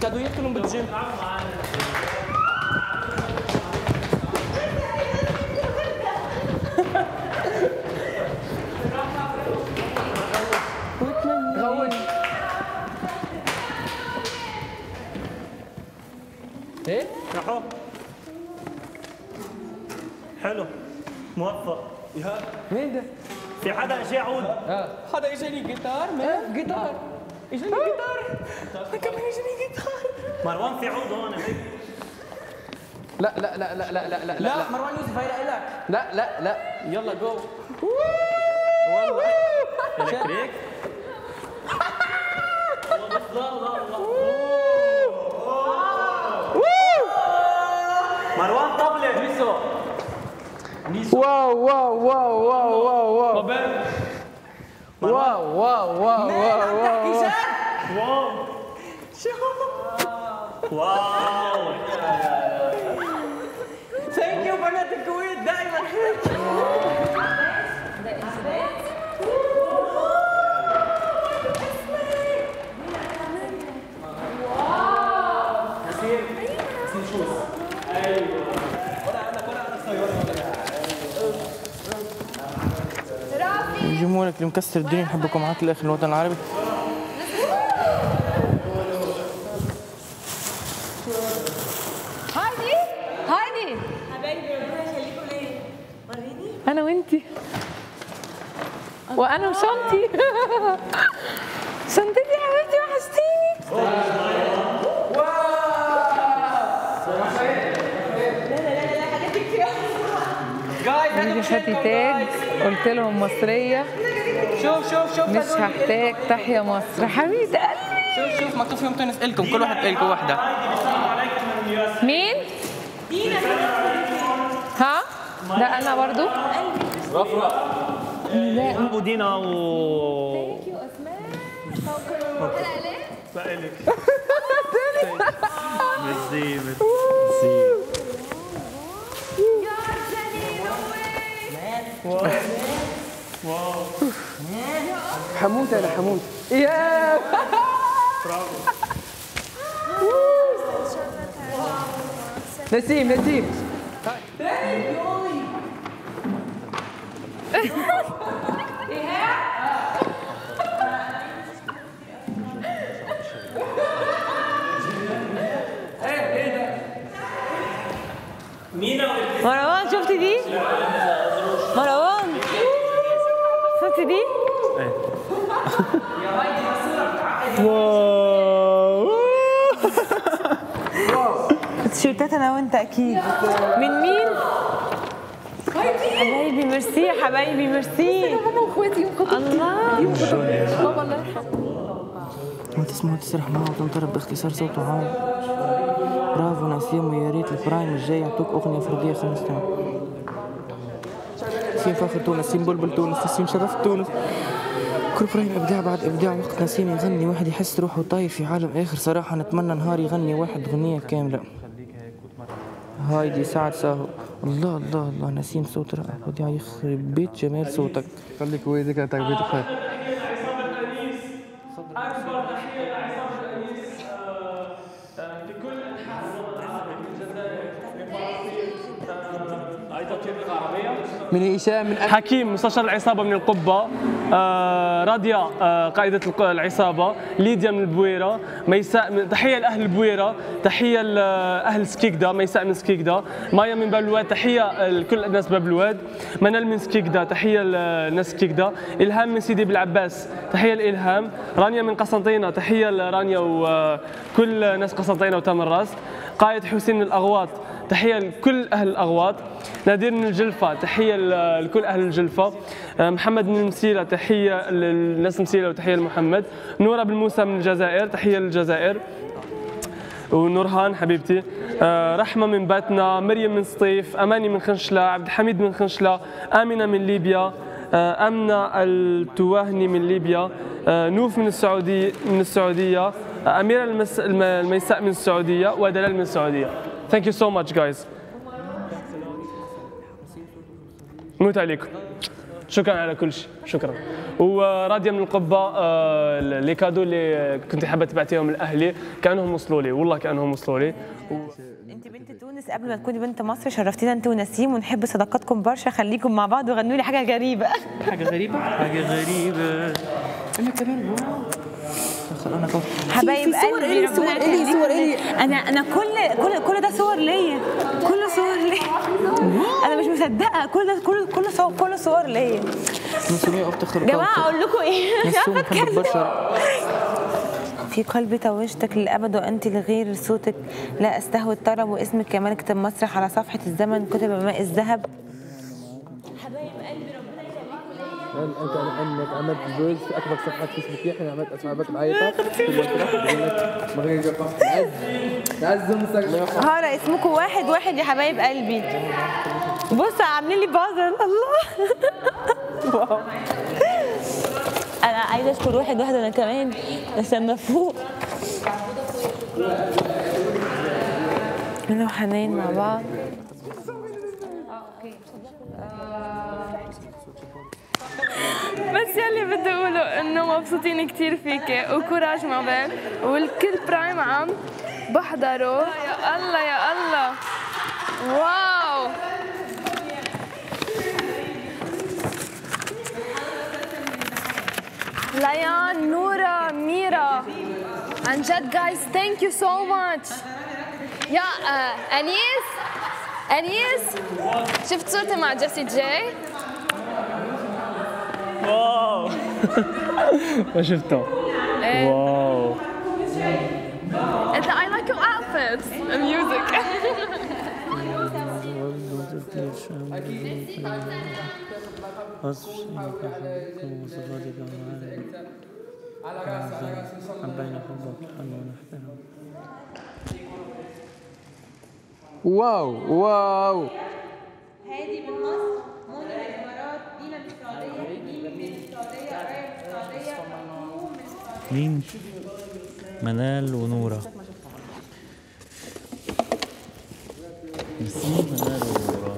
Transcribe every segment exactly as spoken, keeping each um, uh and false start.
الكادويات كلهم بالجيم. غوش. ايه؟ راحوا. حلو. موفق. يا مين ده؟ في حدا اجى عود؟ اه حدا اجاني جيتار مان جيتار اجاني جيتار انا كمان اجاني جيتار. مروان في عود هون هيك. لا لا لا لا لا لا لا لا مروان يوسف هي لك. لا لا لا يلا جو. والله الكتريك. الله الله الله. مروان طبلة. نيسو نيسو. واو واو واو واو واو واو واو واو واو واو واو واو شو واو. ثانك يو بنات الكويت دائما هيك. جمهورك اللي مكسر الدنيا نحبكم معاك الاخ الوطن العربي. هايدي هايدي حبايبي ربنا يخليكم ليا. وريني انا وانتي وانا وشنطي. شنطتي يا حبيبتي وحشتيني. عندي خدتي تاج قلت لهم مصريه. شوف شوف شوف مش هحتاج تحيا مصر حبيبه قلبي. شوف شوف مكتوب فيهم تونس الكم كل واحد الكم واحده. مين؟ ها؟ ده انا برضو؟ رفرة. لا ودينا و ثانك يو اسماء. لا إلك. ميرسي ميرسي. واو واو حموت انا حموت. يا برافو. نسيم نسيم. مروان شفتي دي؟ مروان شفتي دي؟ واو تيشيرتات انا وانت اكيد. من مين؟ حبايبي ميرسي يا حبايبي ميرسي. انا واخواتي الله بابا الله يرحمه. ما تسمعوا تسرح معه وتنطرب باختصار صوته عام. برافو نسيم ويا ريت البرايم الجاي يعطوك اغنيه فرديه خمس سنين. نسيم فخر تونس، نسيم بلبل تونس، نسيم شرف تونس. كل برايم ابداع بعد ابداع. وقت نسيم يغني واحد يحس روحه طاير في عالم اخر. صراحه نتمنى نهار يغني واحد اغنيه كامله. هايدي سعد ساهو. الله الله الله نسيم صوت رائع. وديع يخرب بيت جمال صوتك. خليك ويدك بيت بخير. من هشام من حكيم مستشار العصابه من القبه. آه راديا آه قائده العصابه. ليديا من البويره. ميساء من تحيه لاهل البويره. تحيه لاهل سكيكدا. ميساء من سكيكدا. مايا من باب الواد. تحيه لكل الناس باب الواد. منال من سكيكدا. تحيه لناس سكيكدا. الهام من سيدي بالعباس. تحيه لالهام. رانيا من قسنطينه. تحيه لرانيا وكل ناس قسنطينه وتامر راس. قائد حسين من الاغواط. تحيه لكل اهل الاغواط. نادر من الجلفه. تحيه لكل اهل الجلفه. محمد من المسيله. تحيه للناس المسيله وتحيه لمحمد. نوره بن موسى من الجزائر. تحيه للجزائر. ونورهان حبيبتي. رحمه من باتنا. مريم من سطيف. اماني من خنشله. عبد الحميد من خنشله. امنه من ليبيا. امنه التواهني من ليبيا. نوف من السعوديه من السعوديه. اميره المس... الميساء من السعوديه. ودلال من السعوديه. Thank you so much guys. موت عليكم. شكرا على كل شيء، شكرا. وراديا من القبه آه لي كادو اللي كنت حابه تبعتيهم لاهلي كانهم وصلوا لي، والله كانهم وصلوا لي. و... انت بنت تونس قبل ما تكوني بنت مصر، شرفتينا انت ونسيم ونحب صداقتكم برشا، خليكم مع بعض وغنوا لي حاجه غريبه. حاجه غريبه حاجه غريبه انا كمان انا حبايب قلبي، صور الي صور الي انا انا كل كل كل ده صور ليا، كل صور ليا. انا مش مصدقه كل ده كل كل صور كل صور ليا. نسميه افتخر يا جماعه اقول لكم ايه؟ نسوم بحب بشر. في قلبي توجتك للابد وانت لغير صوتك لا استهوي الطرب، واسمك كمان اكتب مسرح على صفحه الزمن كتب بماء الذهب. حبايب قلبي ربنا يخليكم ليا. انت انك عملت جوز في اكبر صفحه فيسبوك يحيى، عملت اصحابك معيطه في المسرح ما غير يقف تعز تعز مسك هلا اسمكم واحد واحد يا حبايب قلبي. بصوا عاملين لي بازل الله. واو. انا عايزه اشكر واحد واحد انا كمان بس لما افوق انا وحنان مع بعض. بس يلي بدي اقوله انه مبسوطين كثير فيكي وكوراج مع بعض، والكل برايم عم بحضره. يا الله يا الله واو. ليان، نورا، ميرا، عن جد جايز ثانك يو سو ماتش. يا آه، انيس انيس شفت صورتي مع جيسي جي؟ واو ما شفته. واو انت I like your outfits and music. واو واو. هادي من مصر، منى من الامارات، دينا من السعوديه، دينا من السعوديه، رايا من السعوديه، مين؟ منال ونورة. ميرسي منال ونورة.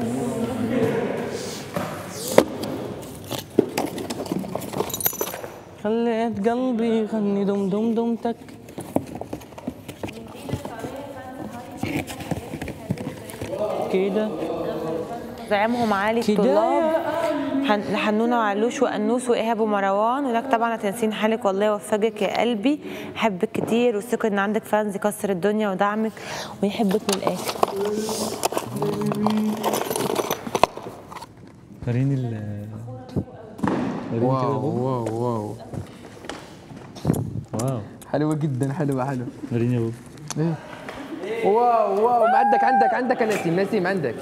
خليت قلبي يغني دم دم دمتك. كده زعيمهم عالي الطلاب حن- حنونه وعلوش وانوس وايهاب ومروان، ولك طبعا هتنسين حالك والله يوفقك يا قلبي، احبك كتير والثقه ان عندك فانز يكسر الدنيا ودعمك ويحبك للاخر. وريني ال وريني كده واو ابوه. واو واو واو حلوه جدا، حلوه حلوه. وريني ابوه. واو واو. ما عندك عندك عندك يا نسيم، نسيم عندك.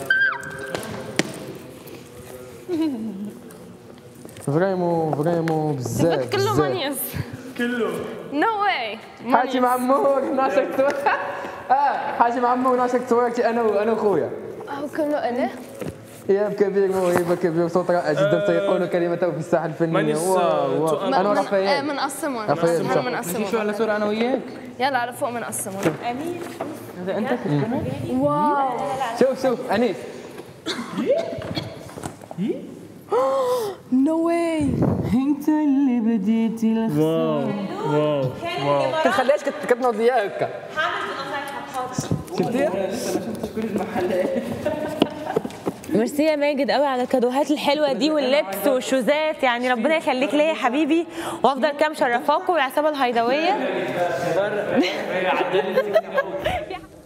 فريمو فريمو بزاف شفت كله بزاف. مانيس كله نو واي. حاتم عمور ناشك صور- اه حاتم عمور ناشك صورتي انا وانا واخويا. هو كله انا ايهاب كبير، موهبه كبير، صوت رائع جدا، سيقول كلمته في الساحه الفنيه. مانيس، واو واو. تو- انا ورافائيل بنقسمهم رافائيل صح. بنقسمهم بنقسمهم شو على صورة انا وياك. يلا على فوق بنقسمهم. هذا انت كنت واو شوف شوف انيس. نو واي. انت اللي بديتي الخسارة. واو واو ما تخليهاش كتنوض ليا هكا. شفتيها؟ ميرسي يا ماجد قوي على الكادوهات الحلوه دي واللبس والشوزات، يعني ربنا يخليك ليا يا حبيبي، وافضل كام مشرفاكم والعصابه الهيدويه.